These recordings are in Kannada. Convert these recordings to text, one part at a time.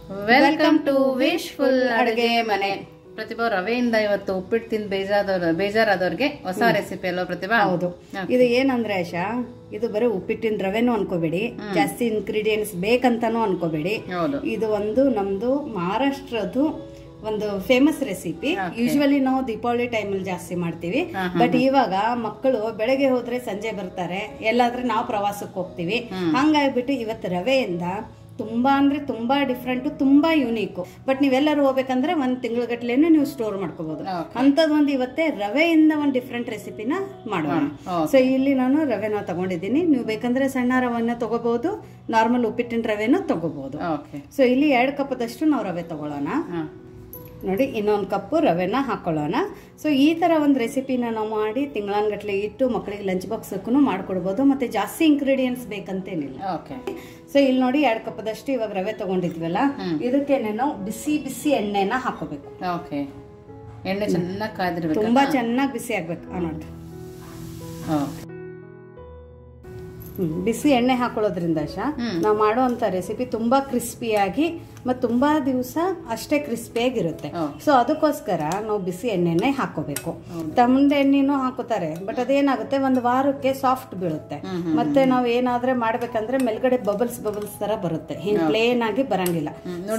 ವೆಲ್ಕಮ್ ಟು ವಿಶ್ಫುಲ್ ಅಡುಗೆ ಮನೆ. ಪ್ರತಿಭಾ ರವೆಯಿಂದ ಇವತ್ತು ಉಪ್ಪಿಟ್ಟು ತಿಂದು ಬೇಜಾರಾದವ್ರಿಗೆ ಹೊಸ ರೆಸಿಪಿ ಅಲ್ವಾ ಪ್ರತಿಭಾ? ಹೌದು. ಇದು ಏನಂದ್ರೆ ಆಶಾ, ಇದು ಬರೀ ಉಪ್ಪಿಟ್ಟಿನ ರವೆನೂ ಅನ್ಕೋಬೇಡಿ, ಜಾಸ್ತಿ ಇಂಗ್ರೀಡಿಯೆಂಟ್ಸ್ ಬೇಕಂತಾನು ಅನ್ಕೋಬೇಡಿ. ಇದು ಒಂದು ನಮ್ದು ಮಹಾರಾಷ್ಟ್ರದ್ದು ಒಂದು ಫೇಮಸ್ ರೆಸಿಪಿ. ಯೂಶುವಲಿ ನಾವು ದೀಪಾವಳಿ ಟೈಮಲ್ಲಿ ಜಾಸ್ತಿ ಮಾಡ್ತೀವಿ. ಬಟ್ ಇವಾಗ ಮಕ್ಕಳು ಬೆಳಗ್ಗೆ ಹೋದ್ರೆ ಸಂಜೆ ಬರ್ತಾರೆ, ಎಲ್ಲಾದ್ರೆ ನಾವು ಪ್ರವಾಸಕ್ಕೆ ಹೋಗ್ತೀವಿ. ಹಂಗಾಗ್ಬಿಟ್ಟು ಇವತ್ತು ರವೆಯಿಂದ ತುಂಬಾ ಅಂದ್ರೆ ತುಂಬಾ ಡಿಫ್ರೆಂಟ್, ತುಂಬಾ ಯುನೀಕ್. ಬಟ್ ನೀವೆಲ್ಲರೂ ಹೋಗ್ಬೇಕಂದ್ರೆ ಒಂದ್ ತಿಂಗಳಗಟ್ಲೆನೂ ನೀವು ಸ್ಟೋರ್ ಮಾಡ್ಕೋಬಹುದು. ಅಂತದೊಂದು ಇವತ್ತೇ ರವೆಯಿಂದ ಒಂದು ಡಿಫ್ರೆಂಟ್ ರೆಸಿಪಿನ ಮಾಡೋಣ. ಸೊ ಇಲ್ಲಿ ನಾನು ರವೆನ ತಗೊಂಡಿದ್ದೀನಿ. ನೀವು ಬೇಕಂದ್ರೆ ಸಣ್ಣ ರವೆನ ತಗೋಬಹುದು, ನಾರ್ಮಲ್ ಉಪ್ಪಿಟ್ಟಿನ ರವೆನೂ ತಗೋಬಹುದು. ಸೊ ಇಲ್ಲಿ 2 ಕಪ್ದಷ್ಟು ನಾವು ರವೆ ತಗೊಳ್ಳೋಣ. ನೋಡಿ, ಇನ್ನೊಂದು ಕಪ್ಪು ರವೆನ ಹಾಕೊಳ್ಳೋಣ. ಸೊ ಈ ತರ ಒಂದು ರೆಸಿಪಿನ ನಾವು ಮಾಡಿ ತಿಂಗಳಾನ್ಗಟ್ಲೆ ಇಟ್ಟು ಮಕ್ಕಳಿಗೆ ಲಂಚ್ ಬಾಕ್ಸ್ಗೂ ಮಾಡ್ಕೊಡ್ಬೋದು. ಮತ್ತೆ ಜಾಸ್ತಿ ಇಂಗ್ರೀಡಿಯೆಂಟ್ಸ್ ಬೇಕಂತೇನಿಲ್ಲ. ಸೊ ಇಲ್ಲಿ ನೋಡಿ 2 ಕಪ್ದಷ್ಟು ಇವಾಗ ರವೆ ತಗೊಂಡಿದ್ವಲ್ಲ, ಇದಕ್ಕೆ ನಾವು ಬಿಸಿ ಬಿಸಿ ಎಣ್ಣೆನ ಹಾಕೋಬೇಕು. ಎಣ್ಣೆ ಚೆನ್ನಾಗಿ ಕಾಯ್ದಿರ್ಬೇಕು, ತುಂಬಾ ಚೆನ್ನಾಗಿ ಬಿಸಿ ಆಗ್ಬೇಕು. ನೋಡಿ, ಬಿಸಿ ಎಣ್ಣೆ ಹಾಕೊಳ್ಳೋದ್ರಿಂದ ನಾವು ಮಾಡುವಂತ ರೆಸಿಪಿ ತುಂಬಾ ಕ್ರಿಸ್ಪಿಯಾಗಿ ಮತ್ತೆ ತುಂಬಾ ದಿವಸ ಅಷ್ಟೇ ಕ್ರಿಸ್ಪಿಯಾಗಿರುತ್ತೆ. ಸೊ ಅದಕ್ಕೋಸ್ಕರ ನಾವು ಬಿಸಿ ಎಣ್ಣೆನೆ ಹಾಕೋಬೇಕು. ತಮ್ಮದ ಎಣ್ಣೆನೂ ಹಾಕೋತಾರೆ, ಬಟ್ ಅದೇನಾಗುತ್ತೆ, ಒಂದು ವಾರಕ್ಕೆ ಸಾಫ್ಟ್ ಬೀಳುತ್ತೆ. ಮತ್ತೆ ನಾವು ಏನಾದ್ರೆ ಮಾಡ್ಬೇಕಂದ್ರೆ ಮೇಲ್ಗಡೆ ಬಬಲ್ಸ್ ತರ ಬರುತ್ತೆ, ಹಿಂಗ್ ಪ್ಲೇನ್ ಆಗಿ ಬರಂಗಿಲ್ಲ.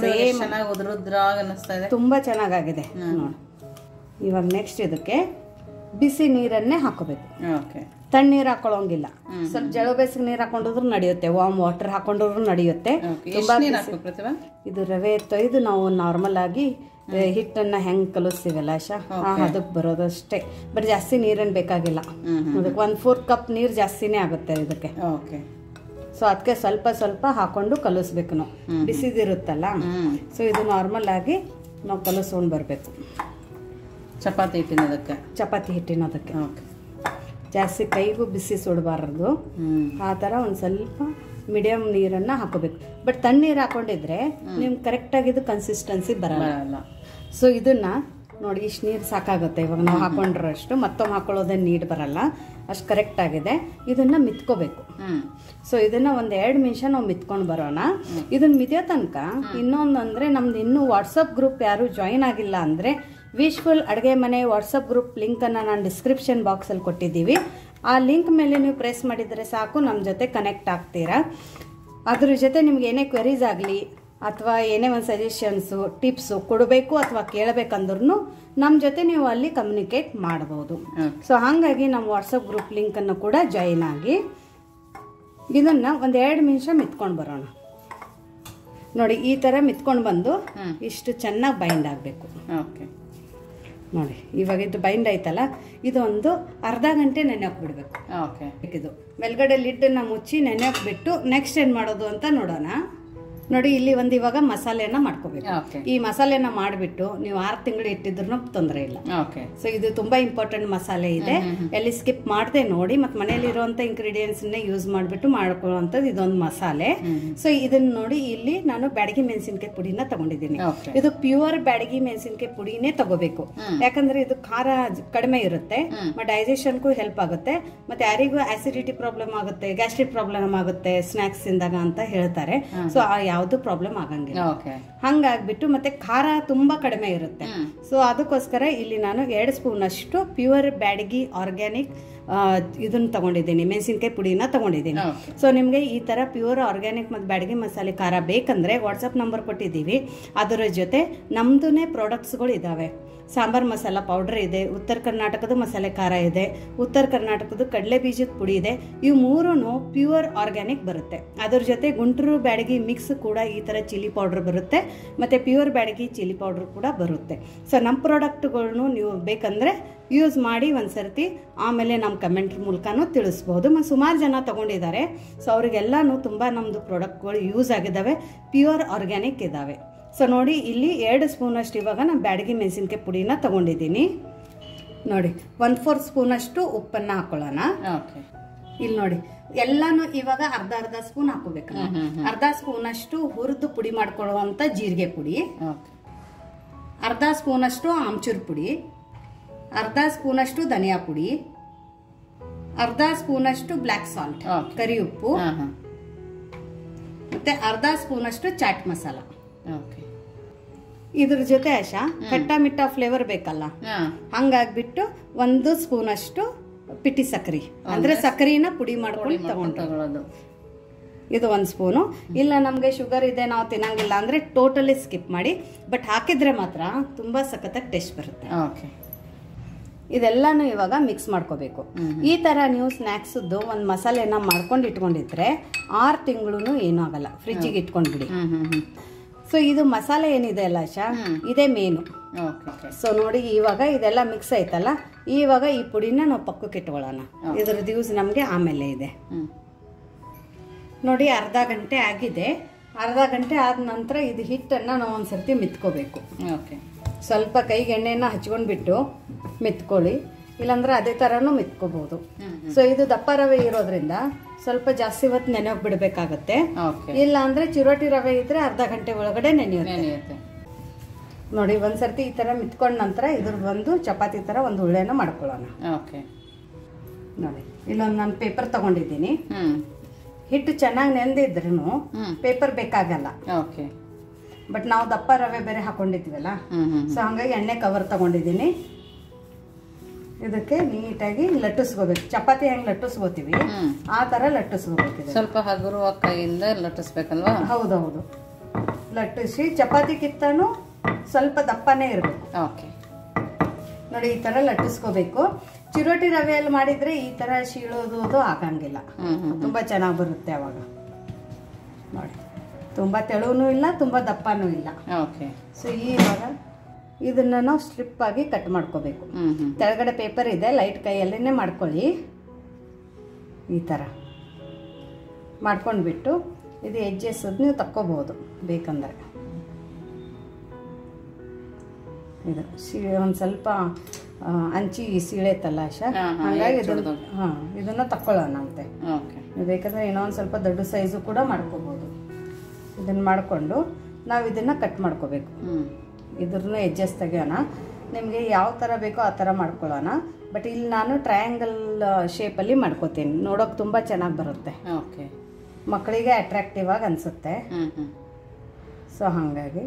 ತುಂಬಾ ಚೆನ್ನಾಗಿದೆ ನೋಡಿ. ಇವಾಗ ನೆಕ್ಸ್ಟ್ ಇದಕ್ಕೆ ಬಿಸಿ ನೀರನ್ನೇ ಹಾಕೋಬೇಕು. ತಣ್ಣೀರ್ ಹಾಕೊಳ್ಳೋಂಗಿಲ್ಲ. ಸ್ವಲ್ಪ ಜಳ ಬೇಸಿಗೆ ನೀರ್ ಹಾಕೊಂಡ್ರು ನಡೆಯುತ್ತೆ, ವಾರ್ಮ್ ವಾಟರ್ ಹಾಕೊಂಡ್ರು ನಡೆಯುತ್ತೆ. ಇದು ರವೆ ತೊಯ್ದು ನಾವು ನಾರ್ಮಲ್ ಆಗಿ ಹಿಟ್ಟನ್ನ ಹೆಂಗ್ ಕಲಿಸ್ತೀವಲ್ಲ ಅದಕ್ಕೆ ಬರೋದಷ್ಟೇ. ಬಟ್ ಜಾಸ್ತಿ ನೀರೇನ್ ಬೇಕಾಗಿಲ್ಲ. ಅದಕ್ಕೆ 1/4 ಕಪ್ ನೀರ್ ಜಾಸ್ತಿನೇ ಆಗುತ್ತೆ ಇದಕ್ಕೆ. ಸೊ ಅದಕ್ಕೆ ಸ್ವಲ್ಪ ಸ್ವಲ್ಪ ಹಾಕೊಂಡು ಕಲಿಸ್ಬೇಕು ನಾವು, ಬಿಸಿದಿರುತ್ತಲ್ಲ. ಸೊ ಇದು ನಾರ್ಮಲ್ ಆಗಿ ನಾವು ಕಲಿಸ್ಕೊಂಡ್ ಬರ್ಬೇಕು. ಚಪಾತಿ ಹಿಟ್ಟಿನದಕ್ಕೆ ಜಾಸ್ತಿ ಕೈಗೂ ಬಿಸಿ ಸುಡಬಾರದು. ಆ ತರ ಒಂದ್ ಸ್ವಲ್ಪ ಮೀಡಿಯಂ ನೀರನ್ನ ಹಾಕೋಬೇಕು. ಬಟ್ ತಣ್ಣೀರ್ ಹಾಕೊಂಡಿದ್ರೆ ನಿಮ್ಗೆ ಕರೆಕ್ಟ್ ಆಗಿದ್ದು ಕನ್ಸಿಸ್ಟೆನ್ಸಿ ಬರಲ್ಲ. ಸೊ ಇದನ್ನ ನೋಡಿ, ಇಷ್ಟು ನೀರು ಸಾಕಾಗುತ್ತೆ ಇವಾಗ ನಾವು ಹಾಕೊಂಡ್ರಷ್ಟು. ಮತ್ತೊಮ್ಮೆ ಹಾಕೊಳ್ಳೋದೇ ನೀಡ್ ಬರಲ್ಲ, ಅಷ್ಟು ಕರೆಕ್ಟ್ ಆಗಿದೆ. ಇದನ್ನ ಮಿತ್ಕೋಬೇಕು. ಸೊ ಇದನ್ನ 1-2 ನಿಮಿಷ ನಾವು ಮಿತ್ಕೊಂಡು ಬರೋಣ. ಇದನ್ನ ಮಿದಿಯೋ ತನಕ ಇನ್ನೊಂದಂದ್ರೆ, ನಮ್ದು ಇನ್ನೂ ವಾಟ್ಸಪ್ ಗ್ರೂಪ್ ಯಾರು ಜಾಯಿನ್ ಆಗಿಲ್ಲ ಅಂದ್ರೆ ವಿಶ್ಫುಲ್ ಅಡುಗೆ ಮನೆ ವಾಟ್ಸಪ್ ಗ್ರೂಪ್ ಲಿಂಕ್ ಅನ್ನ ನಾನು ಡಿಸ್ಕ್ರಿಪ್ಷನ್ ಬಾಕ್ಸ್ ಅಲ್ಲಿ ಕೊಟ್ಟಿದ್ದೀವಿ. ಆ ಲಿಂಕ್ ಮೇಲೆ ನೀವು ಪ್ರೆಸ್ ಮಾಡಿದ್ರೆ ಸಾಕು, ನಮ್ಮ ಜೊತೆ ಕನೆಕ್ಟ್ ಆಗ್ತೀರಾ. ಅದ್ರ ಜೊತೆ ನಿಮ್ಗೆ ಏನೇ ಕ್ವೆರೀಸ್ ಆಗಲಿ ಅಥವಾ ಏನೇ ಒಂದು ಸಜೆಷನ್ಸು ಟಿಪ್ಸು ಕೊಡಬೇಕು ಅಥವಾ ಕೇಳಬೇಕಂದ್ರೂ ನಮ್ಮ ಜೊತೆ ನೀವು ಅಲ್ಲಿ ಕಮ್ಯುನಿಕೇಟ್ ಮಾಡಬಹುದು. ಸೊ ಹಾಗಾಗಿ ನಮ್ಮ ವಾಟ್ಸಪ್ ಗ್ರೂಪ್ ಲಿಂಕ್ ಅನ್ನು ಕೂಡ ಜಾಯಿನ್ ಆಗಿ ಇದನ್ನ 1-2 ನಿಮಿಷ ಮಿತ್ಕೊಂಡು ಬರೋಣ. ನೋಡಿ, ಈ ತರ ಮಿತ್ಕೊಂಡು ಬಂದು ಇಷ್ಟು ಚೆನ್ನಾಗಿ ಬೈಂಡ್ ಆಗಬೇಕು. ನೋಡಿ, ಇವಾಗ ಇದು ಬೈಂಡ್ ಆಯ್ತಲ್ಲ, ಇದು ಒಂದು ಅರ್ಧ ಗಂಟೆ ನೆನೆ ಹಾಕ್ಬಿಡ್ಬೇಕು. ಇದು ಮೇಲ್ಗಡೆ ಲಿಡ್ಡನ್ನ ಮುಚ್ಚಿ ನೆನೆ ಹಾಕ್ಬಿಟ್ಟು ನೆಕ್ಸ್ಟ್ ಏನ್ ಮಾಡೋದು ಅಂತ ನೋಡೋಣ. ನೋಡಿ, ಇಲ್ಲಿ ಒಂದು ಇವಾಗ ಮಸಾಲೆನ ಮಾಡ್ಕೋಬೇಕು. ಈ ಮಸಾಲೆನ ಮಾಡಿಬಿಟ್ಟು ನೀವು 6 ತಿಂಗಳು ಇಟ್ಟಿದ್ರು ತೊಂದರೆ ಇಲ್ಲ. ಸೊ ಇದು ತುಂಬಾ ಇಂಪಾರ್ಟೆಂಟ್ ಮಸಾಲೆ ಇದೆ, ಎಲ್ಲಿ ಸ್ಕಿಪ್ ಮಾಡದೆ ನೋಡಿ. ಮತ್ತೆ ಮನೆಯಲ್ಲಿ ಇರುವಂತ ಇಂಗ್ರೀಡಿಯೆಂಟ್ಸ್ ಯೂಸ್ ಮಾಡ್ಬಿಟ್ಟು ಮಾಡ್ಕೊಳ್ಳುವಂಥದ್ದು ಇದೊಂದು ಮಸಾಲೆ. ಸೊ ಇದನ್ನ ನೋಡಿ, ಇಲ್ಲಿ ನಾನು ಬ್ಯಾಡಗಿ ಮೆಣಸಿನಕಾಯಿ ಪುಡಿನ ತಗೊಂಡಿದ್ದೀನಿ. ಇದು ಪ್ಯೂರ್ ಬ್ಯಾಡಗಿ ಮೆಣಸಿನಕಾಯಿ ಪುಡಿನೇ ತಗೋಬೇಕು. ಯಾಕಂದ್ರೆ ಇದು ಖಾರ ಕಡಿಮೆ ಇರುತ್ತೆ, ಡೈಜೆಷನ್ಗೂ ಹೆಲ್ಪ್ ಆಗುತ್ತೆ. ಮತ್ತೆ ಯಾರಿಗೂ ಆಸಿಡಿಟಿ ಪ್ರಾಬ್ಲಮ್ ಆಗುತ್ತೆ, ಗ್ಯಾಸ್ಟ್ರಿಕ್ ಪ್ರಾಬ್ಲಮ್ ಆಗುತ್ತೆ ಸ್ನಾಕ್ಸ್ ಇಂದಾಗ ಅಂತ ಹೇಳ್ತಾರೆ. ಸೊ ಯಾವ್ದು ಪ್ರಾಬ್ಲಮ್ ಆಗಂಗಿಲ್ಲ. ಹಂಗಾಗ್ಬಿಟ್ಟು ಮತ್ತೆ ಖಾರ ತುಂಬಾ ಕಡಿಮೆ ಇರುತ್ತೆ. ಸೊ ಅದಕ್ಕೋಸ್ಕರ ಇಲ್ಲಿ ನಾನು 2 ಸ್ಪೂನ್ ಅಷ್ಟು ಪ್ಯೂರ್ ಬ್ಯಾಡಗಿ ಆರ್ಗ್ಯಾನಿಕ್ ಇದನ್ನ ತಗೊಂಡಿದ್ದೀನಿ, ಮೆಣಸಿನಕಾಯಿ ಪುಡಿನ ತಗೊಂಡಿದ್ದೀನಿ. ಸೊ ನಿಮ್ಗೆ ಈ ತರ ಪ್ಯೂರ್ ಆರ್ಗ್ಯಾನಿಕ್ ಮತ್ತು ಬ್ಯಾಡಗಿ ಮಸಾಲೆ ಖಾರ ಬೇಕಂದ್ರೆ ವಾಟ್ಸಪ್ ನಂಬರ್ ಕೊಟ್ಟಿದ್ದೀವಿ. ಅದರ ಜೊತೆ ನಮ್ದುನೇ ಪ್ರಾಡಕ್ಟ್ಸ್ಗಳು ಇದಾವೆ. ಸಾಂಬಾರ್ ಮಸಾಲ ಪೌಡರ್ ಇದೆ, ಉತ್ತರ ಕರ್ನಾಟಕದ ಮಸಾಲೆ ಖಾರ ಇದೆ, ಉತ್ತರ ಕರ್ನಾಟಕದ ಕಡಲೆ ಬೀಜದ ಪುಡಿ ಇದೆ. ಇವು 3 ಪ್ಯೂರ್ ಆರ್ಗ್ಯಾನಿಕ್ ಬರುತ್ತೆ. ಅದ್ರ ಜೊತೆ ಗುಂಟೂರು ಬ್ಯಾಡಗಿ ಮಿಕ್ಸ್ ಕೂಡ ಈ ತರ ಚಿಲ್ಲಿ ಪೌಡರ್ ಬರುತ್ತೆ, ಮತ್ತೆ ಪ್ಯೂರ್ ಬ್ಯಾಡಗಿ ಚಿಲ್ಲಿ ಪೌಡರ್ ಕೂಡ ಬರುತ್ತೆ. ಸೊ ನಮ್ಮ ಪ್ರಾಡಕ್ಟ್ಗಳನ್ನು ನೀವು ಬೇಕಂದ್ರೆ ಯೂಸ್ ಮಾಡಿ ಒಂದ್ಸರ್ತಿ, ಆಮೇಲೆ ನಮ್ಮ ಕಮೆಂಟ್ ಮೂಲಕನೂ ತಿಳಿಸ್ಬಹುದು. ಮತ್ತು ಸುಮಾರು ಜನ ತಗೊಂಡಿದ್ದಾರೆ. ಸೊ ಅವರಿಗೆಲ್ಲಾನು ತುಂಬಾ ನಮ್ದು ಪ್ರಾಡಕ್ಟ್ಗಳು ಯೂಸ್ ಆಗಿದ್ದಾವೆ, ಪ್ಯೂರ್ ಆರ್ಗ್ಯಾನಿಕ್ ಇದಾವೆ. ಸೊ ನೋಡಿ, ಇಲ್ಲಿ 2 ಸ್ಪೂನ್ ಅಷ್ಟು ಇವಾಗ ನಾನು ಬ್ಯಾಡಗಿ ಮೆಣಸಿನಕಾಯಿ ಪುಡಿನ ತಗೊಂಡಿದ್ದೀನಿ. ನೋಡಿ, 1/4 ಸ್ಪೂನ್ ಅಷ್ಟು ಉಪ್ಪನ್ನ ಹಾಕೊಳ್ಳೋಣ. ಇಲ್ಲಿ ನೋಡಿ, ಎಲ್ಲಾನು ಇವಾಗ ಅರ್ಧ ಸ್ಪೂನ್ ಹಾಕೋಬೇಕು. ಅರ್ಧ ಸ್ಪೂನ್ ಅಷ್ಟು ಹುರಿದು ಪುಡಿ ಮಾಡ್ಕೊಳ್ಳುವಂತ ಜೀರಿಗೆ ಪುಡಿ, ಅರ್ಧ ಸ್ಪೂನ್ ಅಷ್ಟು ಆಮ್ಚೂರ್ ಪುಡಿ, ಅರ್ಧ ಸ್ಪೂನ್ ಅಷ್ಟು ಧನಿಯಾ ಪುಡಿ, ಅರ್ಧ ಸ್ಪೂನ್ ಅಷ್ಟು ಬ್ಲಾಕ್ ಸಾಲ್ಟ್ ಕರಿ ಉಪ್ಪು, ಮತ್ತೆ ಅರ್ಧ ಸ್ಪೂನ್ ಅಷ್ಟು ಚಾಟ್ ಮಸಾಲ. ಓಕೆ. ಇದ್ರ ಜೊತೆ ಆಶಾ ಖಟ್ಟ ಮಿಟ್ಟ ಫ್ಲೇವರ್ ಬೇಕಲ್ಲ, ಹಂಗಾಗ್ಬಿಟ್ಟು 1 ಸ್ಪೂನ್ ಅಷ್ಟು ಪಿಟಿ ಸಕ್ಕರೆ ಅಂದ್ರೆ ಸಕ್ಕರೆನ ಪುಡಿ ಮಾಡ್ಕೊಂಡು ತಗೊಳ್ಳೋದು. ಇದು 1 ಸ್ಪೂನು. ಇಲ್ಲ ನಮಗೆ ಶುಗರ್ ಇದೆ ನಾವು ತಿನ್ನಂಗಿಲ್ಲ ಅಂದ್ರೆ ಟೋಟಲಿ ಸ್ಕಿಪ್ ಮಾಡಿ, ಬಟ್ ಹಾಕಿದ್ರೆ ಮಾತ್ರ ತುಂಬಾ ಸಖತ್ತಾಗಿ ಟೇಸ್ಟ್ ಬರುತ್ತೆ. ಓಕೆ. ಇದೆಲ್ಲಾನು ಇವಾಗ ಮಿಕ್ಸ್ ಮಾಡ್ಕೋಬೇಕು. ಈ ತರ ನೀವು ಸ್ನ್ಯಾಕ್ಸ್ದು ಒಂದು ಮಸಾಲೆನ ಮಾಡ್ಕೊಂಡು ಇಟ್ಕೊಂಡಿದ್ರೆ 6 ತಿಂಗಳು ಏನೂ ಆಗಲ್ಲ, ಫ್ರಿಜ್ಜಿಗೆ ಇಟ್ಕೊಂಡ್ಬಿಡಿ. ಸೊ ಇದು ಮಸಾಲೆ ಏನಿದೆ ಅಲ್ಲ ಆಶಾ, ಇದೇ ಮೇನು. ಸೊ ನೋಡಿ ಇವಾಗ ಇದೆಲ್ಲ ಮಿಕ್ಸ್ ಆಯ್ತಲ್ಲ, ಇವಾಗ ಈ ಪುಡಿನ ನಾವು ಪಕ್ಕಕ್ಕೆ ಇಟ್ಕೊಳ್ಳೋಣ. ಇದ್ರದ್ದು ಯೂಸ್ ನಮಗೆ ಆಮೇಲೆ ಇದೆ. ನೋಡಿ ಅರ್ಧ ಗಂಟೆ ಆಗಿದೆ. ಅರ್ಧ ಗಂಟೆ ಆದ ನಂತರ ಇದು ಹಿಟ್ಟನ್ನು ನಾವು ಒಂದ್ಸರ್ತಿ ಮಿತ್ಕೋಬೇಕು. ಓಕೆ. ಸ್ವಲ್ಪ ಕೈಗೆ ಎಣ್ಣೆನ ಹಚ್ಕೊಂಡ್ಬಿಟ್ಟು ಮಿತ್ಕೊಳ್ಳಿ, ಇಲ್ಲಾಂದ್ರೆ ಅದೇ ಥರನೂ ಮಿತ್ಕೋಬಹುದು. ಸೊ ಇದು ದಪ್ಪ ರವೆ ಇರೋದ್ರಿಂದ ಸ್ವಲ್ಪ ಜಾಸ್ತಿ ಹೊತ್ತು ನೆನೆಯೋಗಿ ಬಿಡಬೇಕಾಗತ್ತೆ. ಇಲ್ಲ ಅಂದ್ರೆ ಚಿರೋಟಿ ರವೆ ಇದ್ರೆ ಅರ್ಧ ಗಂಟೆ ಒಳಗಡೆ ನೆನೆಯುತ್ತೆ. ನೋಡಿ ಒಂದ್ಸರ್ತಿ ಈ ತರ ಮಿತ್ಕೊಂಡ ನಂತರ ಇದ್ರ ಒಂದು ಚಪಾತಿ ತರ ಒಂದು ಉಳ್ಳೆನ ಮಾಡ್ಕೊಳ್ಳೋಣ. ನೋಡಿ ಇಲ್ಲೊಂದು ನಾನು ಪೇಪರ್ ತಗೊಂಡಿದ್ದೀನಿ. ಹಿಟ್ಟು ಚೆನ್ನಾಗಿ ನೆಂದಿದ್ರು ಪೇಪರ್ ಬೇಕಾಗಲ್ಲ. ಬಟ್ ನಾವು ದಪ್ಪ ರವೆ ಬೇರೆ ಹಾಕೊಂಡಿದ್ವಲ್ಲ, ಸೊ ಹಂಗಾಗಿ ಎಣ್ಣೆ ಕವರ್ ತಗೊಂಡಿದ್ದೀನಿ. ಇದಕ್ಕೆ ನೀಟಾಗಿ ಲಟ್ಟಿಸ್ಕೋಬೇಕು. ಚಪಾತಿ ಹೆಂಗ್ ಲಟ್ಟಿಸ್ಕೋತೀವಿ ಆ ತರ ಲಟ್ಟಿಸ್ಕೋಬೇಕು. ಸ್ವಲ್ಪ ಹಗುರುವ ಕೈಯಿಂದ ಲಟ್ಟಿಸ್ಬೇಕಲ್ವಾ? ಹೌದೌದು. ಲಟ್ಟಿಸಿ ಚಪಾತಿ ಕಿತ್ತನು ಸ್ವಲ್ಪ ದಪ್ಪನೇ ಇರಬೇಕು. ನೋಡಿ ಈ ತರ ಲಟ್ಟಿಸ್ಕೋಬೇಕು. ಚಿರೋಟಿ ರವೆಯಲ್ಲಿ ಮಾಡಿದ್ರೆ ಈ ತರ ಶೀಳೋದು ಆಗಂಗಿಲ್ಲ, ತುಂಬಾ ಚೆನ್ನಾಗಿ ಬರುತ್ತೆ ಅವಾಗ. ನೋಡಿ ತುಂಬಾ ತೆಳುವೂ ಇಲ್ಲ, ತುಂಬಾ ದಪ್ಪನೂ ಇಲ್ಲ. ಸೊ ಇವಾಗ ಇದನ್ನ ನಾವು ಸ್ಟ್ರಿಪ್ ಆಗಿ ಕಟ್ ಮಾಡ್ಕೋಬೇಕು. ಕೆಳಗಡೆ ಪೇಪರ್ ಇದೆ, ಲೈಟ್ ಕೈಯಲ್ಲೇನೆ ಮಾಡ್ಕೊಳ್ಳಿ. ಈ ತರ ಮಾಡ್ಕೊಂಡ್ಬಿಟ್ಟು ಇದು ಎಡ್ಜಸ್ ನೀವು ತಕ್ಕೋಬಹುದು ಬೇಕಂದ್ರೆ. ಇದು ಒಂದ್ ಸ್ವಲ್ಪ ಅಂಚಿ ಸೀಳೆತಲ್ಲ ಆಶಾ, ಹಾಗಾಗಿ ಇದನ್ನ ತಕ್ಕೊಳ್ಳೋಣ ಅಂತೆ. ಬೇಕಾದ್ರೆ ಇನ್ನೊಂದ್ ಸ್ವಲ್ಪ ದೊಡ್ಡ ಸೈಜು ಕೂಡ ಮಾಡ್ಕೋಬಹುದು. ಇದನ್ನ ಮಾಡ್ಕೊಂಡು ನಾವು ಇದನ್ನ ಕಟ್ ಮಾಡ್ಕೋಬೇಕು. ಇದ್ರನ್ನ ಎಡ್ಜಸ್ ತೆಗಿಯೋಣ. ನಿಮಗೆ ಯಾವ ಥರ ಬೇಕೋ ಆ ಥರ ಮಾಡ್ಕೊಳ್ಳೋಣ. ಬಟ್ ಇಲ್ಲಿ ನಾನು ಟ್ರಯಾಂಗಲ್ ಶೇಪಲ್ಲಿ ಮಾಡ್ಕೋತೀನಿ, ನೋಡೋಕೆ ತುಂಬ ಚೆನ್ನಾಗಿ ಬರುತ್ತೆ. ಮಕ್ಕಳಿಗೆ ಅಟ್ರಾಕ್ಟಿವ್ ಆಗಿ ಅನಿಸುತ್ತೆ. ಸೊ ಹಾಗಾಗಿ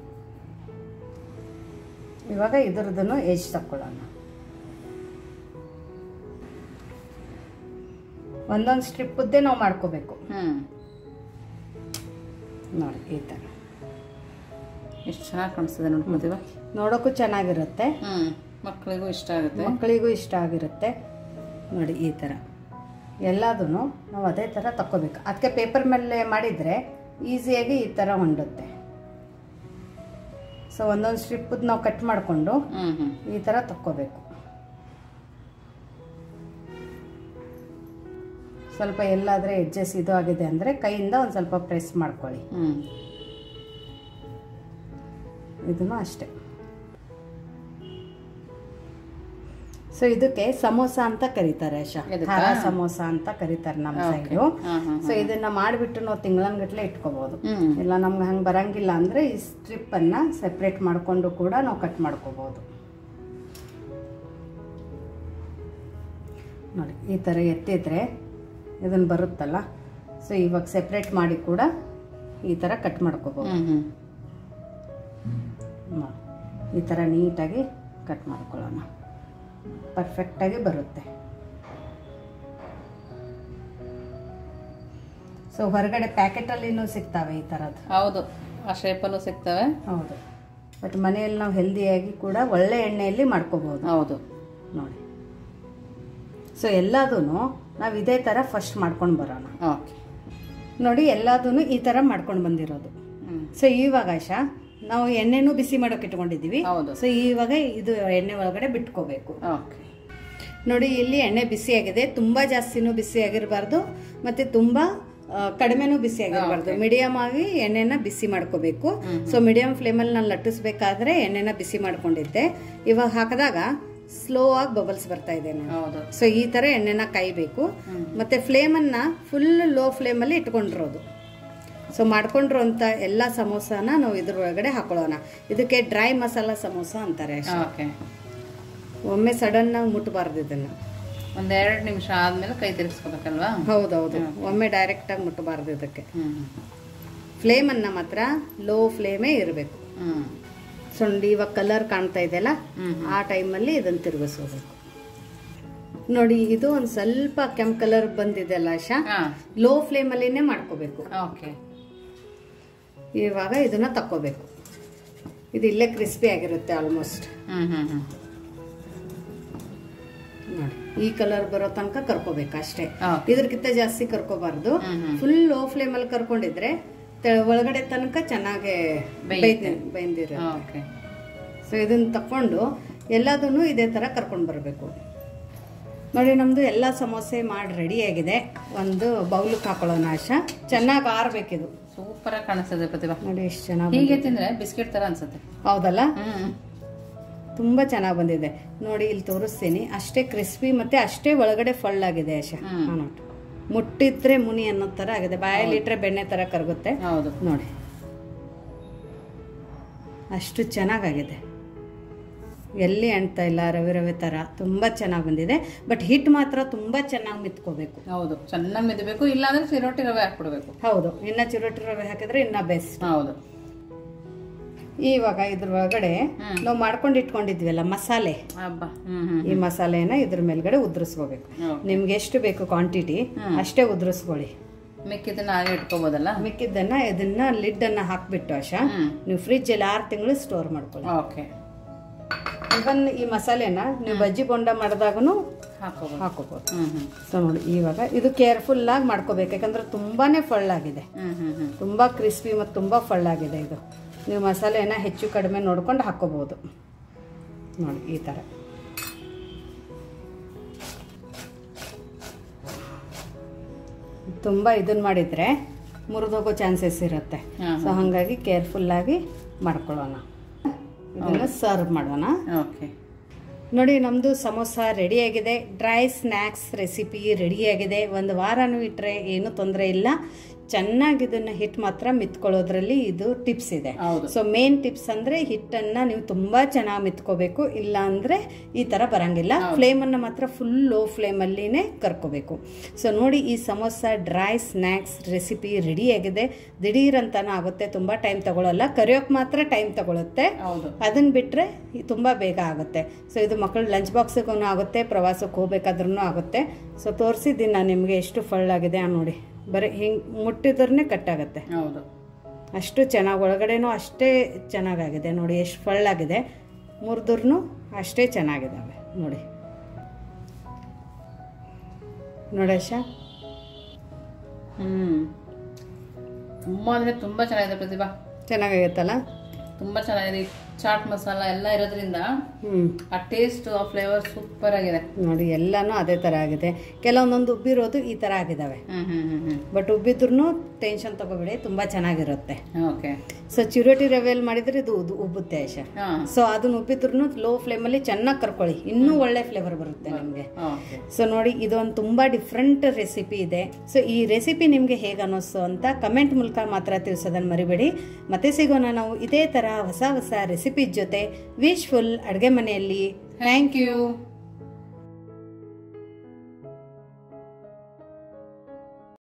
ಇವಾಗ ಇದ್ರದ್ದನ್ನು ಎಜ್ ತಕ್ಕೊಳ್ಳೋಣ. ಒಂದೊಂದು ಸ್ಟ್ರಿಪ್ಪದ್ದೇ ನಾವು ಮಾಡ್ಕೋಬೇಕು. ನೋಡಿ ಈ ಥರ ಎಷ್ಟು ಚೆನ್ನಾಗಿ ಕಾಣಿಸ್ತದೆ ನೋಡ್ಕೋತೀವ. ನೋಡೋಕ್ಕೂ ಚೆನ್ನಾಗಿರುತ್ತೆ, ಮಕ್ಕಳಿಗೂ ಇಷ್ಟ ಆಗುತ್ತೆ. ಮಕ್ಕಳಿಗೂ ಇಷ್ಟ ಆಗಿರುತ್ತೆ. ನೋಡಿ ಈ ಥರ ಎಲ್ಲದೂ ನಾವು ಅದೇ ಥರ ತಕ್ಕೋಬೇಕು. ಅದಕ್ಕೆ ಪೇಪರ್ ಮೇಲೆ ಮಾಡಿದರೆ ಈಸಿಯಾಗಿ ಈ ಥರ ಹೊಂಡುತ್ತೆ. ಸೊ ಒಂದೊಂದು ಸ್ಟ್ರಿಪ್ಪದ್ದು ನಾವು ಕಟ್ ಮಾಡಿಕೊಂಡು ಈ ಥರ ತಕ್ಕೋಬೇಕು. ಸ್ವಲ್ಪ ಎಲ್ಲಾದರೆ ಎಡ್ಜಸ್ ಇದು ಆಗಿದೆ ಅಂದರೆ ಕೈಯಿಂದ ಒಂದು ಸ್ವಲ್ಪ ಪ್ರೆಸ್ ಮಾಡ್ಕೊಳ್ಳಿ. ಇದನ್ನು ಅಷ್ಟೇ. ಸೊ ಇದಕ್ಕೆ ಸಮೋಸ ಅಂತ ಕರೀತಾರೆ ಆಶಾ, ಖಾರ ಸಮೋಸ ಅಂತ ಕರೀತಾರೆ ನಮ್ಮ ಸೈಡು. ಸೊ ಇದನ್ನ ಮಾಡಿಬಿಟ್ಟು ನಾವು ತಿಂಗಳನ್ಗಟ್ಲೆ ಇಟ್ಕೋಬಹುದು. ಇಲ್ಲ ನಮ್ಗೆ ಹಂಗೆ ಬರಂಗಿಲ್ಲ ಅಂದ್ರೆ ಈ ಸ್ಟ್ರಿಪ್ ಅನ್ನ ಸೆಪ್ರೇಟ್ ಮಾಡ್ಕೊಂಡು ಕೂಡ ನಾವು ಕಟ್ ಮಾಡ್ಕೋಬಹುದು. ನೋಡಿ ಈ ತರ ಎತ್ತಿದ್ರೆ ಇದನ್ನ ಬರುತ್ತಲ್ಲ. ಸೊ ಇವಾಗ ಸೆಪ್ರೇಟ್ ಮಾಡಿ ಕೂಡ ಈ ತರ ಕಟ್ ಮಾಡ್ಕೋಬಹುದು. ಈ ತರ ನೀಟಾಗಿ ಕಟ್ ಮಾಡ್ಕೊಳ್ಳೋಣ, ಪರ್ಫೆಕ್ಟಾಗಿ ಬರುತ್ತೆ. ಸೊ ಹೊರಗಡೆ ಪ್ಯಾಕೆಟಲ್ಲಿನೂ ಸಿಗ್ತವೆ ಈ ಥರದ್ದು. ಹೌದು, ಆ ಶೇಪಲ್ಲೂ ಸಿಗ್ತವೆ. ಹೌದು, ಬಟ್ ಮನೆಯಲ್ಲಿ ನಾವು ಹೆಲ್ದಿಯಾಗಿ ಕೂಡ ಒಳ್ಳೆ ಎಣ್ಣೆಯಲ್ಲಿ ಮಾಡ್ಕೋಬಹುದು. ಹೌದು ನೋಡಿ. ಸೊ ಎಲ್ಲದೂ ನಾವು ಇದೇ ಥರ ಫಸ್ಟ್ ಮಾಡ್ಕೊಂಡು ಬರೋಣ. ನೋಡಿ ಎಲ್ಲದೂ ಈ ಥರ ಮಾಡ್ಕೊಂಡು ಬಂದಿರೋದು. ಸೊ ಇವಾಗ ಆಶಾ ನಾವು ಎಣ್ಣೆನೂ ಬಿಸಿ ಮಾಡೋಕೆ ಇಟ್ಕೊಂಡಿದ್ದೀವಿ. ಸೊ ಇವಾಗ ಇದು ಎಣ್ಣೆ ಒಳಗಡೆ ಬಿಟ್ಕೋಬೇಕು. ನೋಡಿ ಇಲ್ಲಿ ಎಣ್ಣೆ ಬಿಸಿ ಆಗಿದೆ. ತುಂಬಾ ಜಾಸ್ತಿನೂ ಬಿಸಿ ಆಗಿರಬಾರ್ದು, ಮತ್ತೆ ತುಂಬಾ ಕಡಿಮೆನೂ ಬಿಸಿ ಆಗಿರಬಾರ್ದು. ಮೀಡಿಯಂ ಆಗಿ ಎಣ್ಣೆನ ಬಿಸಿ ಮಾಡ್ಕೋಬೇಕು. ಸೊ ಮೀಡಿಯಂ ಫ್ಲೇಮಲ್ಲಿ ನಾನು ಲಟ್ಟಿಸ್ಬೇಕಾದ್ರೆ ಎಣ್ಣೆನ ಬಿಸಿ ಮಾಡ್ಕೊಂಡಿದ್ದೆ. ಇವಾಗ ಹಾಕಿದಾಗ ಸ್ಲೋ ಆಗಿ ಬಬಲ್ಸ್ ಬರ್ತಾ ಇದೆ. ಸೊ ಈ ತರ ಎಣ್ಣೆನ ಕಾಯ್ಬೇಕು. ಮತ್ತೆ ಫ್ಲೇಮನ್ನ ಫುಲ್ ಲೋ ಫ್ಲೇಮಲ್ಲಿ ಇಟ್ಕೊಂಡಿರೋದು. ಸೊ ಮಾಡ್ಕೊಂಡಿರೋಂಥ ಎಲ್ಲ ಸಮೋಸಾನ ನಾವು ಇದ್ರೊಳಗಡೆ ಹಾಕೊಳ್ಳೋಣ. ಇದಕ್ಕೆ ಡ್ರೈ ಮಸಾಲಾ ಸಮೋಸ ಅಂತಾರೆ. ಒಮ್ಮೆ ಸಡನ್ ಆಗಿ ಮುಟ್ಟಬಾರ್ದು. ಇದನ್ನ ಒಂದೆರಡು ನಿಮಿಷ ಆದ್ಮೇಲೆ ಕೈ ತಿರ್ಗಿಸ್ಕೋಬೇಕಲ್ವಾ? ಹೌದೌದು, ಒಮ್ಮೆ ಡೈರೆಕ್ಟ್ ಆಗಿ ಮುಟ್ಟಬಾರ್ದು ಇದಕ್ಕೆ. ಫ್ಲೇಮನ್ನು ಮಾತ್ರ ಲೋ ಫ್ಲೇಮೇ ಇರಬೇಕು. ಸೊ ಇವಾಗ ಕಲರ್ ಕಾಣ್ತಾ ಇದೆಯಲ್ಲ, ಆ ಟೈಮಲ್ಲಿ ಇದನ್ನು ತಿರುಗಿಸ್ಕೋಬೇಕು. ನೋಡಿ ಇದು ಒಂದು ಸ್ವಲ್ಪ ಕೆಂಪು ಕಲರ್ ಬಂದಿದೆಯಲ್ಲ ಆಶಾ, ಲೋ ಫ್ಲೇಮಲ್ಲಿನೇ ಮಾಡ್ಕೋಬೇಕು. ಇವಾಗ ಇದನ್ನ ತಕ್ಕೋಬೇಕು. ಇದು ಇಲ್ಲೇ ಕ್ರಿಸ್ಪಿ ಆಗಿರುತ್ತೆ ಆಲ್ಮೋಸ್ಟ್. ನೋಡಿ ಈ ಕಲರ್ ಬರೋ ತನಕ ಕರ್ಕೋಬೇಕು ಅಷ್ಟೇ, ಇದ್ರಕ್ಕಿಂತ ಜಾಸ್ತಿ ಕರ್ಕೋಬಾರ್ದು. ಫುಲ್ ಲೋ ಫ್ಲೇಮಲ್ಲಿ ಕರ್ಕೊಂಡಿದ್ರೆ ಒಳಗಡೆ ತನಕ ಚೆನ್ನಾಗಿ ಬೆಂದಿರುತ್ತೆ. ಸೊ ಇದನ್ನ ತಕೊಂಡು ಎಲ್ಲದನ್ನು ಇದೇ ತರ ಕರ್ಕೊಂಡು ಬರಬೇಕು. ನೋಡಿ ನಮ್ದು ಎಲ್ಲ ಸಮೋಸೆ ಮಾಡಿ ರೆಡಿ ಆಗಿದೆ. ಒಂದು ಬೌಲಕ್ಕೆ ಹಾಕೊಳ್ಳೋಣ ಆಶಾ. ಚೆನ್ನಾಗಿ ಆರ್ಬೇಕಿದು. ಸೂಪರ್ ಆಗಿ ಕಾಣಿಸ್ತದೆ ಪ್ರತಿಭಾ. ನೋಡಿ ಎಷ್ಟು ಚೆನ್ನಾಗಿ ಹೀಗೆ ತಿಂದ್ರೆ ಬಿಸ್ಕೆಟ್ ತರ ಅನ್ಸುತ್ತೆ. ಹೌದಲ್ಲ, ತುಂಬಾ ಚೆನ್ನಾಗಿ ಬಂದಿದೆ. ನೋಡಿ ಇಲ್ಲಿ ತೋರಿಸ್ತೀನಿ. ಅಷ್ಟೇ ಕ್ರಿಸ್ಪಿ ಮತ್ತೆ ಅಷ್ಟೇ ಒಳಗಡೆ ಫುಲ್ ಆಗಿದೆ ಆಶಾ. ನೋಡಿ ಮುಟ್ಟಿದ್ರೆ ಮುನಿ ಅನ್ನೋ ತರ ಆಗಿದೆ, ಬಾಯಲ್ಲಿ ಇಟ್ರೆ ಬೆಣ್ಣೆ ತರ ಕರಗುತ್ತೆ. ಹೌದು ನೋಡಿ ಅಷ್ಟು ಚೆನ್ನಾಗಿದೆ. ಎಲ್ಲಿ ಅಂಟ್ತಾ ಇಲ್ಲ, ರವೆ ರವೆ ತರ ತುಂಬಾ ಚೆನ್ನಾಗಿ ಬಂದಿದೆ. ಬಟ್ ಹಿಟ್ ಮಾತ್ರ ತುಂಬಾ ಚೆನ್ನಾಗಿ ಮಿತ್ಕೋಬೇಕು. ಹೌದು, ಚೆನ್ನಾಗಿ ಮಿದ್ಬೇಕು. ಇಲ್ಲಾಂದ್ರೆ ಚಿರೋಟಿ ರವೆ ಹಾಕ್ಬಿಡ್ಬೇಕು. ಹೌದು, ಇನ್ನ ಚಿರೋಟಿ ರವೆ ಹಾಕಿದ್ರೆ ಇನ್ನ ಬೆಸ್ಟ್. ಹೌದು. ಇವಾಗ ಇದ್ರ ಒಳಗಡೆ ನಾವು ಮಾಡ್ಕೊಂಡು ಇಟ್ಕೊಂಡಿದ್ವಲ್ಲ ಮಸಾಲೆ, ಈ ಮಸಾಲೆನ ಇದ್ರ ಮೇಲ್ಗಡೆ ಉದ್ರಿಸ್ಕೋಬೇಕು. ನಿಮ್ಗೆ ಎಷ್ಟು ಬೇಕು ಕ್ವಾಂಟಿಟಿ ಅಷ್ಟೇ ಉದ್ರಿಸ್ಕೊಳ್ಳಿ. ಮಿಕ್ಕಿದ್ದನ್ನ ಹಾಗೆ ಇಟ್ಕೋಬಹುದಲ್ಲ. ಮಿಕ್ಕಿದ್ದನ್ನ ಇದನ್ನ ಲಿಡ್ ಅನ್ನ ಹಾಕ್ಬಿಟ್ಟು ಆಶಾ ನೀವು ಫ್ರಿಜ್ ಅಲ್ಲಿ 6 ತಿಂಗಳು ಸ್ಟೋರ್ ಮಾಡ್ಕೊಳ್ಳಿ. ಓಕೆ. ಇವನ್ ಈ ಮಸಾಲೆನ ನೀವು ಬಜ್ಜಿ ಬೋಂಡ ಮಾಡಿದಾಗೂ ಹಾಕೋಬಹುದು. ಸೊ ನೋಡಿ ಇವಾಗ ಇದು ಕೇರ್ಫುಲ್ ಆಗಿ ಮಾಡ್ಕೋಬೇಕು, ಯಾಕಂದ್ರೆ ತುಂಬಾನೇ ಫಳ್ಳ ಆಗಿದೆ. ತುಂಬಾ ಕ್ರಿಸ್ಪಿ ಮತ್ತು ತುಂಬಾ ಫಳ್ಳ ಆಗಿದೆ ಇದು. ನೀವು ಮಸಾಲೆನ ಹೆಚ್ಚು ಕಡಿಮೆ ನೋಡ್ಕೊಂಡು ಹಾಕೋಬಹುದು. ನೋಡಿ ಈ ತರ ತುಂಬಾ ಇದನ್ನ ಮಾಡಿದ್ರೆ ಮುರಿದೋಗೋ ಚಾನ್ಸಸ್ ಇರುತ್ತೆ. ಸೊ ಹಾಗಾಗಿ ಕೇರ್ಫುಲ್ ಆಗಿ ಮಾಡ್ಕೊಳ್ಳೋಣ. ಇದನ್ನ ಸರ್ವ್ ಮಾಡೋಣ. ನೋಡಿ ನಮ್ದು ಸಮೋಸ ರೆಡಿ ಆಗಿದೆ. ಡ್ರೈ ಸ್ನ್ಯಾಕ್ಸ್ ರೆಸಿಪಿ ರೆಡಿ ಆಗಿದೆ. ಒಂದು ವಾರನೂ ಇಟ್ಟರೆ ಏನು ತೊಂದರೆ ಇಲ್ಲ. ಚೆನ್ನಾಗಿ ಇದನ್ನ ಹಿಟ್ ಮಾತ್ರ ಮಿತ್ಕೊಳ್ಳೋದ್ರಲ್ಲಿ ಇದು ಟಿಪ್ಸ್ ಇದೆ. ಸೊ ಮೇನ್ ಟಿಪ್ಸ್ ಅಂದ್ರೆ ಹಿಟ್ಟನ್ನ ನೀವು ತುಂಬಾ ಚೆನ್ನಾಗಿ ಮಿತ್ಕೋಬೇಕು, ಇಲ್ಲ ಅಂದ್ರೆ ಈ ತರ ಬರಂಗಿಲ್ಲ. ಫ್ಲೇಮ್ ಅನ್ನ ಮಾತ್ರ ಫುಲ್ ಲೋ ಫ್ಲೇಮ್ ಅಲ್ಲಿನೇ ಕರ್ಕೋಬೇಕು. ಸೊ ನೋಡಿ ಈ samosa dry snacks recipe ready ಆಗಿದೆ. ದಿಢೀರ್ ಅಂತಾನು ಆಗುತ್ತೆ, ತುಂಬಾ ಟೈಮ್ ತಗೊಳ್ಳಲ್ಲ. ಕರಿಯೋಕ್ ಮಾತ್ರ ಟೈಮ್ ತಗೊಳುತ್ತೆ, ಅದನ್ನ ಬಿಟ್ರೆ ತುಂಬಾ ಬೇಗ ಆಗುತ್ತೆ. ಸೊ ಇದು ಮಕ್ಕಳು ಲಂಚ್ ಬಾಕ್ಸ್ಗೂ ಆಗುತ್ತೆ, ಪ್ರವಾಸಕ್ಕೆ ಹೋಗ್ಬೇಕಾದ್ರೂ ಆಗುತ್ತೆ. ಸೊ ತೋರಿಸಿದ್ದೀನಿ ನಾನು ನಿಮ್ಗೆ ಎಷ್ಟು ಫಳ್ಳಾಗಿದೆ ನೋಡಿ. ಬರೀ ಹಿಂಗೆ ಮುಟ್ಟಿದ್ರೇ ಕಟ್ಟಾಗತ್ತೆ. ಹೌದು, ಅಷ್ಟು ಚೆನ್ನಾಗಿ ಒಳಗಡೆನೂ ಅಷ್ಟೇ ಚೆನ್ನಾಗಾಗಿದೆ. ನೋಡಿ ಎಷ್ಟು ಫಳ್ಳಾಗಿದೆ, ಮುರಿದ್ರೂ ಅಷ್ಟೇ ಚೆನ್ನಾಗಿದ್ದಾವೆ. ನೋಡಿ ನೋಡಶ. ತುಂಬಾ ಅಂದ್ರೆ ತುಂಬಾ ಚೆನ್ನಾಗಿದೆ ಪ್ರತಿಭಾ. ಚೆನ್ನಾಗಾಗತ್ತಲ್ಲ, ತುಂಬಾ ಚೆನ್ನಾಗಿದೆ. ಚಾಟ್ ಮಸಾಲ ಎಲ್ಲ ಇರೋದ್ರಿಂದ ಆ ಟೇಸ್ಟ್ ಆ ಫ್ಲೇವರ್ ಸೂಪರ್ ಆಗಿದೆ. ನೋಡಿ ಎಲ್ಲಾನು ಅದೇ ತರ ಆಗಿದೆ. ಕೆಲವೊಂದೊಂದು ಉಬ್ಬಿರೋದು ಈ ತರ ಆಗಿದಾವೆ. ಬಟ್ ಉಬ್ಬಿದ್ರು ಟೆನ್ಷನ್ ತಗೋಬೇಡಿ, ತುಂಬಾ ಚೆನ್ನಾಗಿರುತ್ತೆ. ಸೊ ಚಿರೋಟಿ ರವೆಯಲ್ಲಿ ಮಾಡಿದ್ರೆ ಇದು ಉಬ್ಬುತ್ತೆ ಆಶಾ. ಸೊ ಅದನ್ನ ಉಬ್ಬಿದ್ರು ಲೋ ಫ್ಲೇಮ್ ಅಲ್ಲಿ ಚೆನ್ನಾಗಿ ಕರ್ಕೊಳ್ಳಿ, ಇನ್ನೂ ಒಳ್ಳೆ ಫ್ಲೇವರ್ ಬರುತ್ತೆ ನಿಮ್ಗೆ. ಸೊ ನೋಡಿ ಇದೊಂದು ತುಂಬಾ ಡಿಫ್ರೆಂಟ್ ರೆಸಿಪಿ ಇದೆ. ಸೊ ಈ ರೆಸಿಪಿ ನಿಮ್ಗೆ ಹೇಗೆ ಅನ್ನಿಸ್ತು ಅಂತ ಕಮೆಂಟ್ ಮೂಲಕ ಮಾತ್ರ ತಿಳಿಸೋದನ್ನ ಮರಿಬೇಡಿ. ಮತ್ತೆ ಸಿಗೋಣ ನಾವು ಇದೇ ತರ ಹೊಸ ಹೊಸ ರೆಸಿಪಿ ಜೊತೆ ವಿಶ್ಫುಲ್ ಅಡುಗೆ ಮನೆಯಲ್ಲಿ. Thank you.